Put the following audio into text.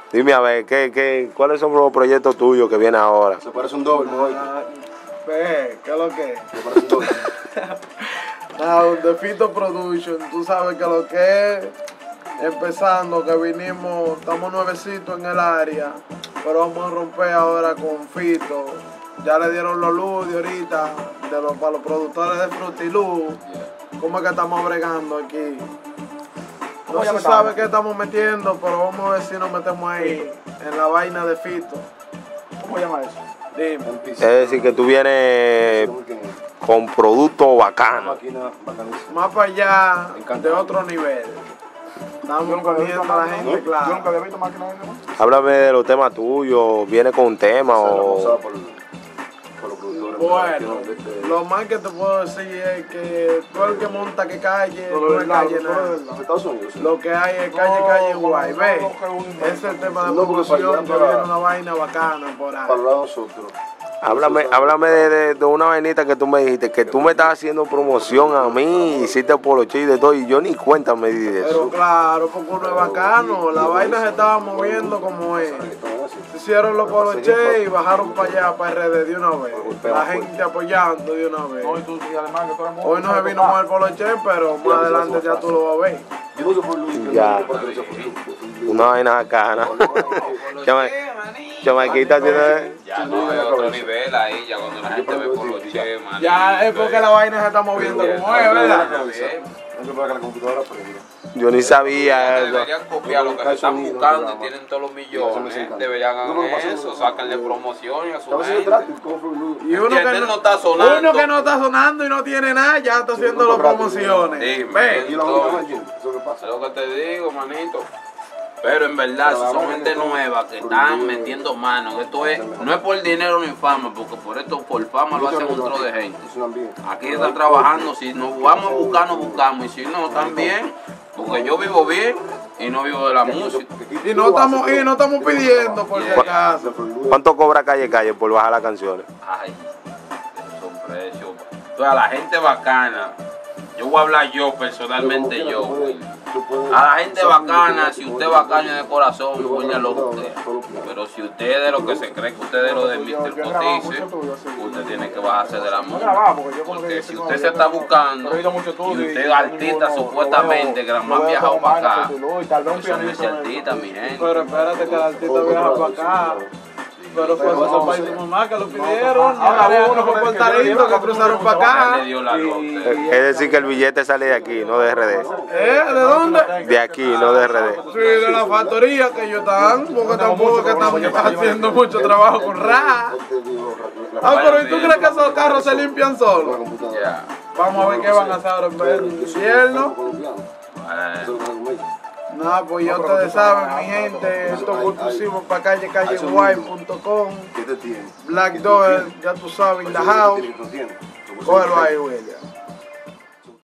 Dime a ver, ¿cuáles son los proyectos tuyos que vienen ahora? Se parece un doble, ¿no? ¿Qué es lo que es? Se parece un doble. The Fito Production, tú sabes que lo que es, empezando, que vinimos, estamos nuevecitos en el área, pero vamos a romper ahora con Fito. Ya le dieron los luz de ahorita, para los productores de Frutiluz. ¿Cómo es que estamos bregando aquí? No se sabe qué estamos metiendo, pero vamos a ver si nos metemos ahí, en la vaina de Fito. ¿Cómo se llama eso? Dime. Es decir, que tú vienes con productos bacanos. Más para allá, de otro nivel. Estamos poniendo a la gente Yo clara. nunca había visto máquina de eso. Háblame de los temas tuyos, ¿viene con un tema o...? Bueno, lo más que te puedo decir es que todo el que monta que calle, no es calle nada. Lo que hay es calle guay, ve. Ese es el tema de promoción, que viene una vaina bacana por ahí. Para nosotros. Háblame de una vainita que tú me dijiste, que tú me estás haciendo promoción a mí, hiciste poloche y de todo, y yo ni cuenta me di de Pero eso. claro, porque uno es bacano, la vaina se estaba moviendo como es. Hicieron los poloches y bajaron para allá, para RD de una vez. La gente apoyando de una vez. Hoy tú, y además que tú eres muy... Hoy no se vino con el poloche, pero más adelante ya tú lo vas a ver. Ya. Una vaina bacana. Chamaquita tiene... Ya no, es otro nivel ahí, ya cuando la gente ve poloche, man. Ya es porque la vaina se está moviendo como es, ¿verdad? Yo ni sabía eso. Deberían copiar lo que se están buscando y tienen todos los millones. Deberían hacer eso, sáquenle promoción a su gente. Y uno que no está sonando. Uno que no está sonando y no tiene nada, ya está haciendo las promociones. Dime, Ve. es lo que te digo, manito. Pero en verdad, si son gente nueva que están metiendo mano, esto es, no es por dinero ni fama, porque por esto, por fama lo hacen otro de gente. Aquí están trabajando, si nos vamos a buscar, nos buscamos, y si no, también, porque yo vivo bien y no vivo de la música. Y no estamos pidiendo, por si acaso. ¿Cuánto cobra Calle por bajar las canciones? Ay, son precios. Entonces, a la gente bacana, yo voy a hablar yo personalmente, a la gente bacana, si usted es bacana de corazón, lo que usted. Pero si usted es de lo que se cree que usted es de lo de Mr. Cotice, usted tiene que bajarse de la música. Porque si usted se está buscando, y usted es artista supuestamente, que la más viajado para acá, eso no es artista, mi gente. Pero espérate que el artista viaja para acá. Pero fue esos países mamá que lo pidieron. Ahora uno fue Puerto Rico que cruzaron para acá. Es decir, que el billete sale de aquí, no de RD. ¿De dónde? De aquí, no de RD. Sí, de la factoría que ellos están, porque tampoco que estamos haciendo mucho trabajo con Ra. Pero ¿y tú crees que esos carros se limpian solos? Vamos a ver qué van a hacer ahora en invierno. No, pues ya ustedes saben, mi gente, esto es exclusivo para calleguay.com. Black Door, ya tú sabes, in the house. Cógelo ahí, William.